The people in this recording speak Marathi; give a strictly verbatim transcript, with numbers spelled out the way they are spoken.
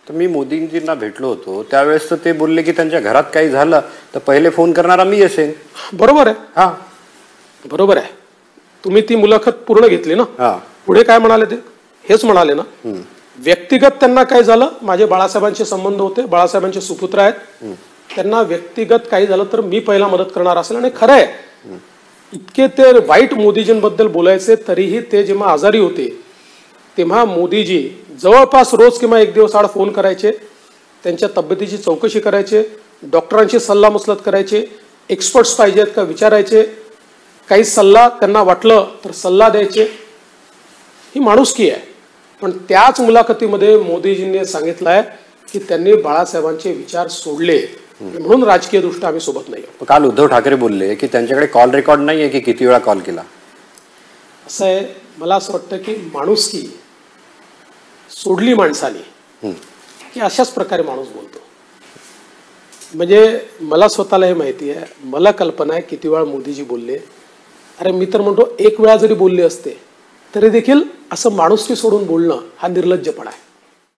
तर मी मोदींजींना भेटलो होतो त्यावेळेस तर ते बोलले की त्यांच्या घरात काही झालं तर पहिले फोन करणारा मी असेन. बरोबर आहे. हा बरोबर आहे. तुम्ही ती मुलाखत पूर्ण घेतली ना. हा. पुढे काय म्हणाले ते हेच म्हणाले ना, व्यक्तिगत त्यांना काय झालं, माझे बाळासाहेबांचे संबंध होते, बाळासाहेबांचे सुपुत्र आहेत, त्यांना व्यक्तिगत काही झालं तर मी पहिला मदत करणार असेल. आणि खरं आहे इतके ते वाईट मोदीजींबद्दल बोलायचे, तरीही ते जेव्हा आजारी होते तेव्हा मोदीजी जवळपास रोज किंवा एक दिवस आड फोन करायचे, त्यांच्या तब्येतीची चौकशी करायचे, डॉक्टरांची सल्लामसलत करायचे, एक्सपर्ट्स पाहिजेत का विचारायचे, काही सल्ला त्यांना वाटलं तर सल्ला द्यायचे. ही माणुसकी आहे. पण त्याच मुलाखतीमध्ये मोदीजींनी सांगितलंय की त्यांनी बाळासाहेबांचे विचार सोडले म्हणून राजकीय दृष्ट्या आम्ही सोबत नाही. काल उद्धव ठाकरे बोलले की त्यांच्याकडे कॉल रेकॉर्ड नाही आहे की किती वेळा कॉल केला. असं आहे, मला असं वाटतं की माणुसकी सोडली माणसाने की अशाच प्रकारे माणूस बोलतो. म्हणजे मला स्वतःला हे माहिती आहे, मला कल्पना आहे किती वेळा मोदीजी बोलले. अरे मी तर म्हणतो एक वेळा जरी बोलले असते तरी देखील असं माणुसकी सोडून बोलणं हा निर्लज्जपणा आहे.